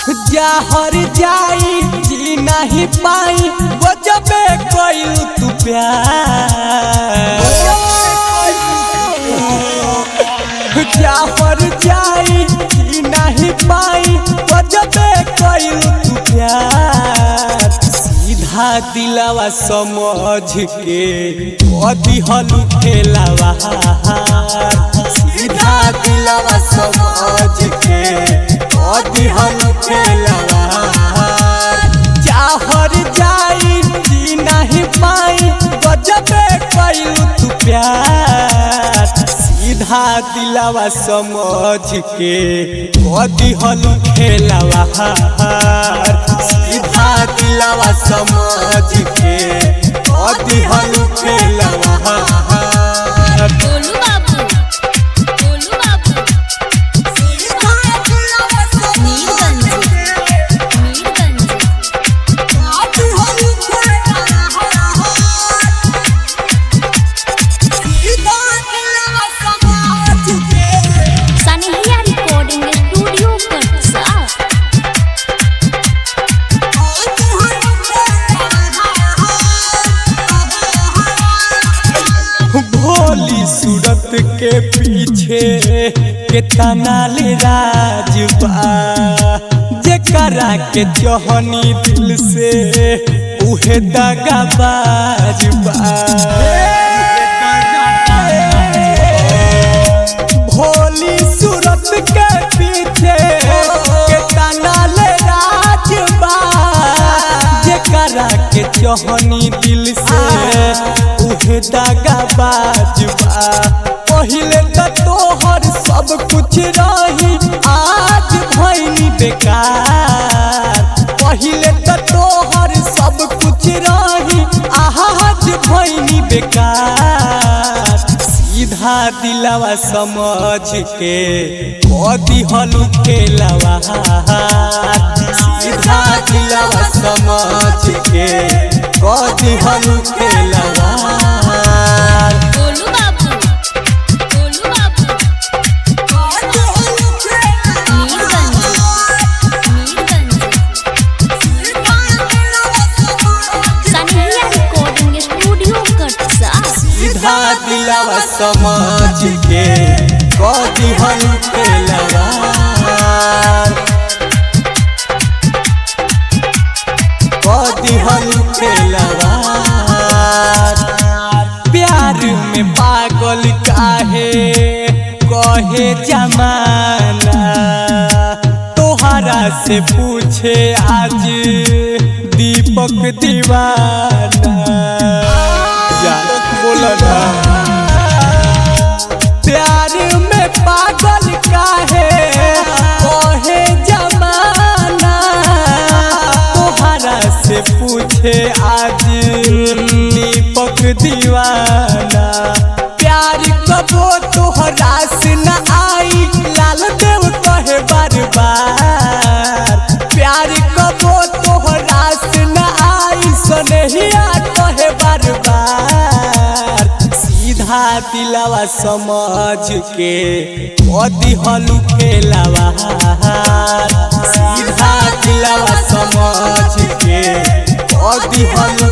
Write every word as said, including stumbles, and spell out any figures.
जहर जाई जी नहीं पाई वो जबे कोई तू प्यार जहर जाई जी नहीं पाई वो जबे कोई तू प्यार सीधा दिलवा समझ के कदी हलू खेलावा सीधा दिलवा समझ के कदी हलू खेलावा जहर जाई जी नहीं पाई गजबे कइलू तू प्यार सीधा दिलवा समझ के कदी हलू खेलावा सीधा दिलवा समझ के कदी हलू खेलावा भोली सूरत के पीछे के तनाले राजबा जेकरा के चहनी दिल से उहे दगाबाजबा भोली सूरत के पीछे के तनाले राजबा जेकरा के चहनी दिल से उहे दगाबाजबा पहिले त तोहर सब कुछ रही आज भइनी बेकार पहिले त तोहर सब कुछ रही आज भइनी बेकार सीधा दिलवा समझ के कदी हलू खेलावा सीधा दिलवा समझ के कदी हलू खेलावा सीधा दिलवा समझ के कदी हलू खेलावा कदी हलू खेलावा प्यार में पागल काहे कहे जमाना तोहरा से पूछे आज दीपक दीवाना बोलना प्यार में पागल काहे कहे जमाना तोहरा से पूछे आज दीपक दीवाना प्यार कबो तोहरा से न आई लाल देव कहे बार बार प्यार कबो तोहरा से न आई सनहिया कहे बार बार सीधा दिलवा समझ के कदी हलू खेलावा सीधा दिलवा समझ के कदी हलू